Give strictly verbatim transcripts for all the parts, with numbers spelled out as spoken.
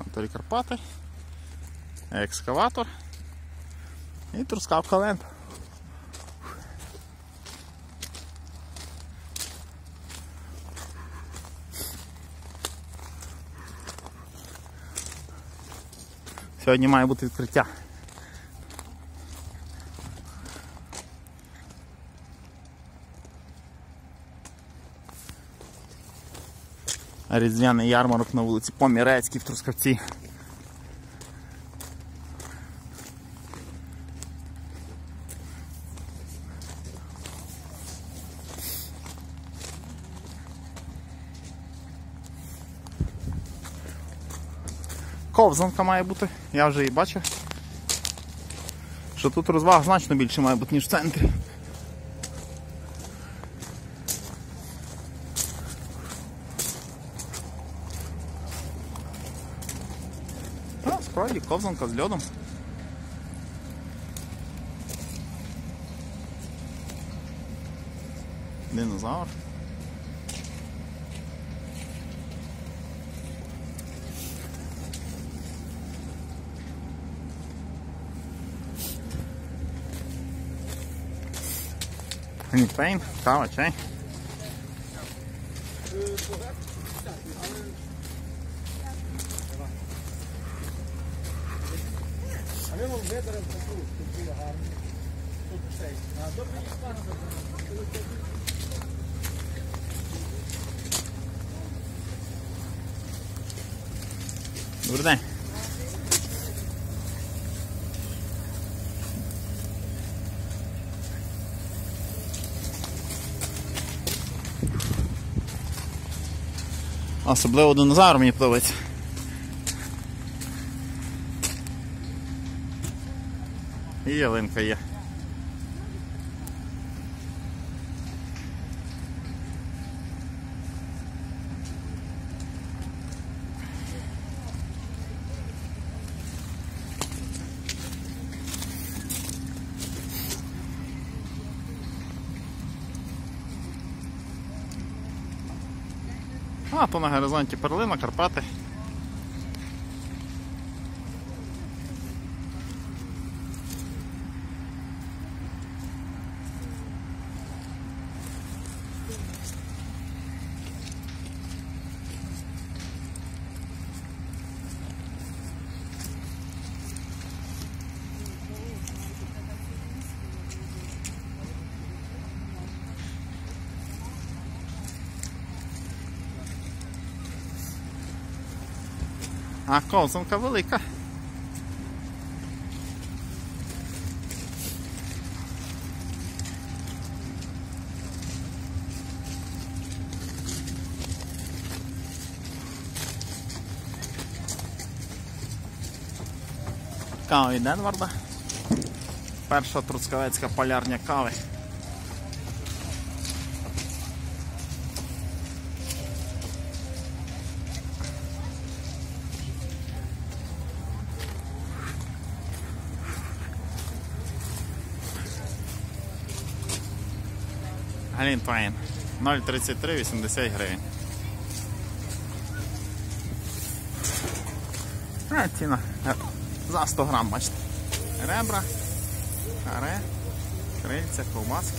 Хуторі Карпати, екскаватор і трускавка лент. Сьогодні має бути відкриття. Різдвяний ярмарок на вулиці Помірецькій в Трускавці. Ковзанка має бути, я вже її бачив, що тут розваг значно більше має бути, ніж в центрі. А, справді, ковзанка з льодом. Динозавр. Глінтвейн, кава, чай. А ми вам видеремо таку, тут було гарно. Тут цей. А добре їх пана забрати. Добрий день. Особливо динозавр мені подобається. І ялинка є. А, то на горизонті перлина, Карпати. А ковзанка велика. Кава від Едварда. Перша трускавецька полярня кави. Глінтвейн нуль тридцять три вісімдесят гривень. А, ціна за сто грам, бачите. Ребра, каре, крильця, ковбаски.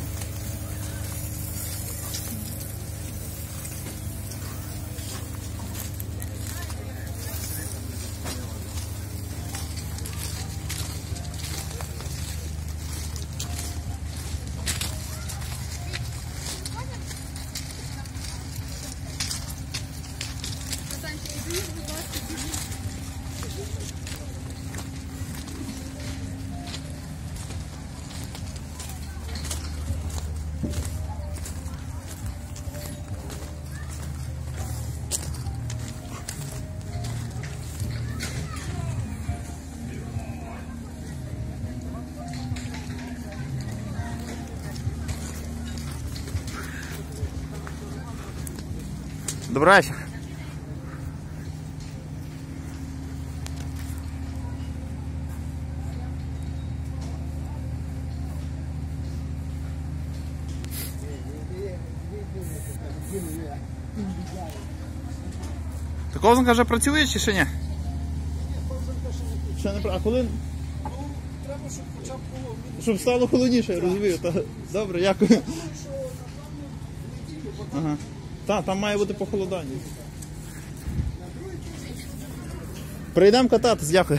Добрий вечір. Та ковзанка вже працює чи ще ні? ще не про. А коли. Ну, треба, щоб хоча б було мінус. Щоб стало холодніше, я розумію. Та, добре, дякую. Що, напевно, неділю, бо там Ага. Так, там має бути похолодання. Прийдемо кататись, дякую.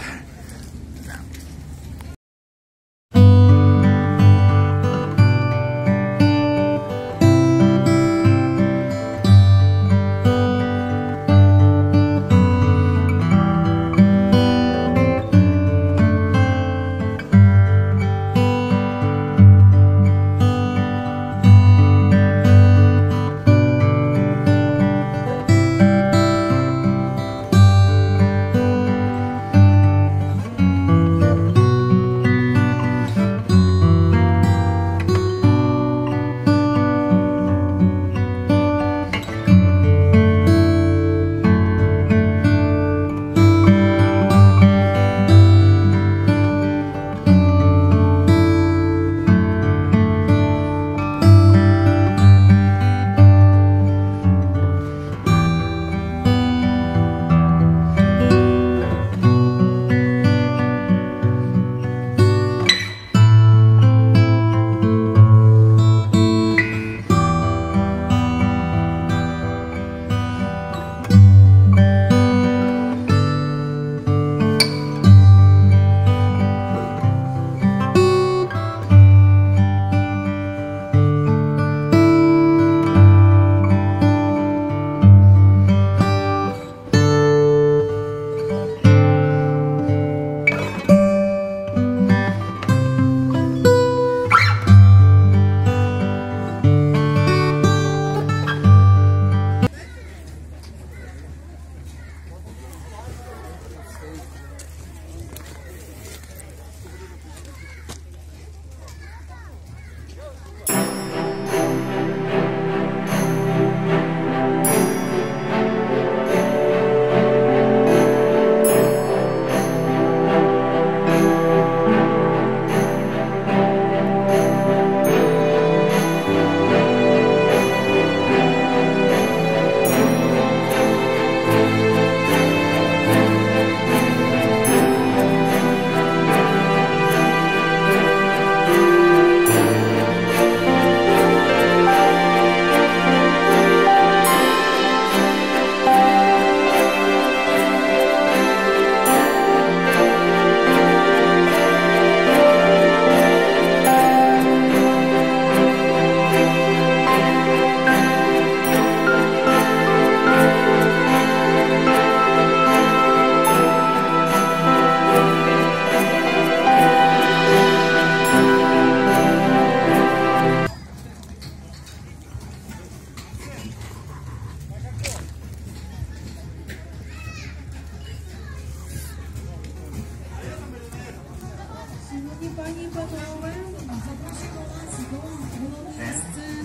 Пані і панове, запрошуємо вас до головної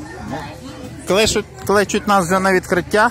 сцени. Кличуть, кличуть нас вже на відкриття.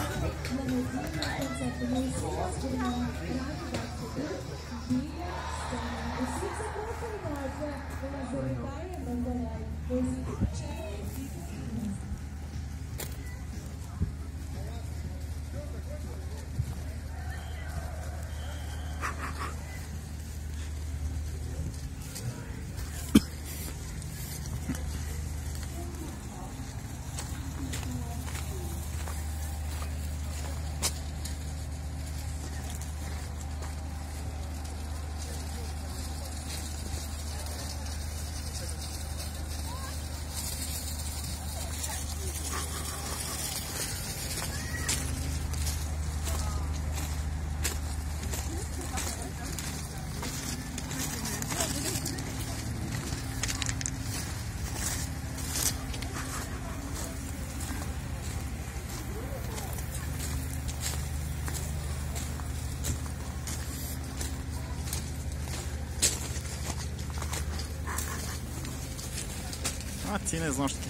А ціни знову ж таки.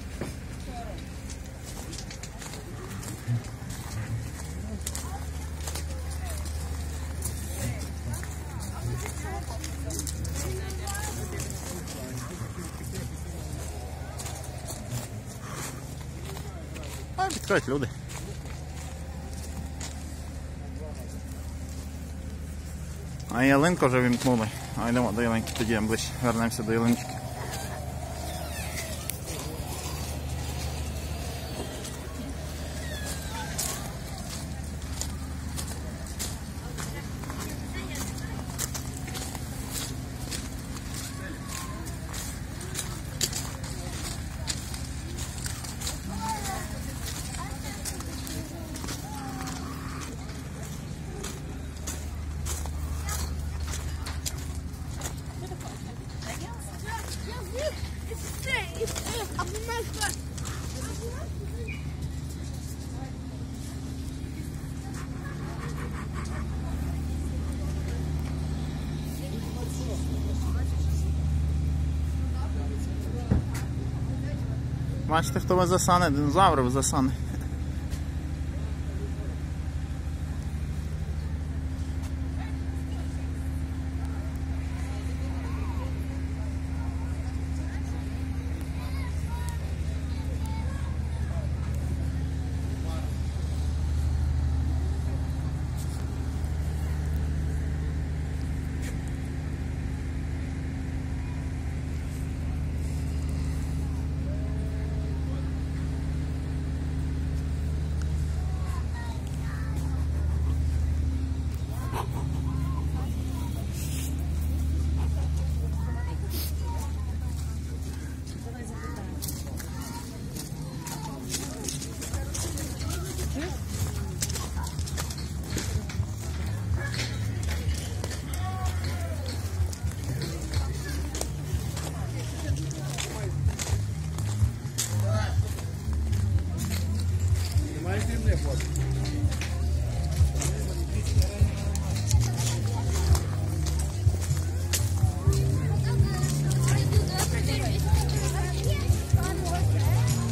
А підходять люди. А ялинку вже вімкнули. А йдемо до ялинки, тоді ближче вернемося до ялинки. Бачите, хто везе сани? Динозаври везе сани.